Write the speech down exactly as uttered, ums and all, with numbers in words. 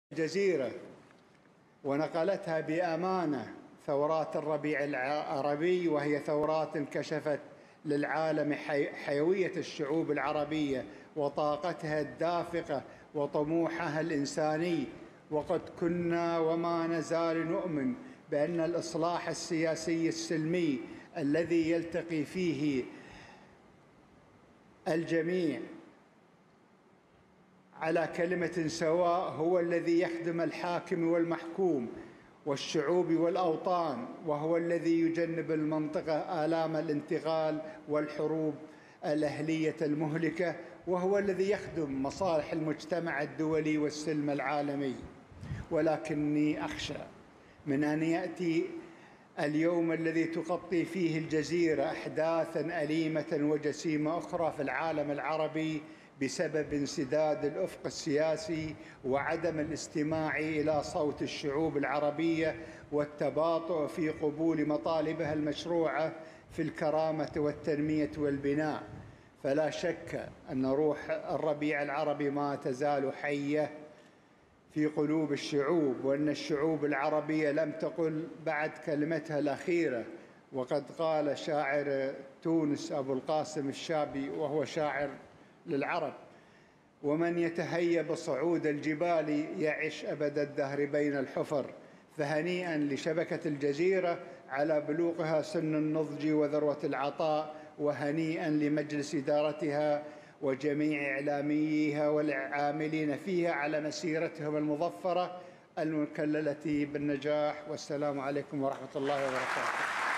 الجزيرة ونقلتها بأمانة ثورات الربيع العربي، وهي ثورات كشفت للعالم حيوية الشعوب العربية وطاقتها الدافقة وطموحها الإنساني. وقد كنا وما نزال نؤمن بأن الإصلاح السياسي السلمي الذي يلتقي فيه الجميع على كلمة سواء هو الذي يخدم الحاكم والمحكوم والشعوب والأوطان، وهو الذي يجنب المنطقة آلام الانتقال والحروب الأهلية المهلكة، وهو الذي يخدم مصالح المجتمع الدولي والسلم العالمي. ولكني أخشى من أن يأتي اليوم الذي تغطي فيه الجزيرة أحداثاً أليمة وجسيمة أخرى في العالم العربي بسبب انسداد الأفق السياسي وعدم الاستماع إلى صوت الشعوب العربية والتباطؤ في قبول مطالبها المشروعة في الكرامة والتنمية والبناء. فلا شك أن روح الربيع العربي ما تزال حية في قلوب الشعوب، وأن الشعوب العربية لم تقل بعد كلمتها الأخيرة. وقد قال شاعر تونس أبو القاسم الشابي وهو شاعر للعرب: ومن يتهيأ بصعود الجبال يعش أبد الدهر بين الحفر. فهنيئا لشبكة الجزيرة على بلوغها سن النضج وذروة العطاء، وهنيئا لمجلس إدارتها وجميع إعلاميها والعاملين فيها على مسيرتهم المظفرة المكللة بالنجاح. والسلام عليكم ورحمة الله وبركاته.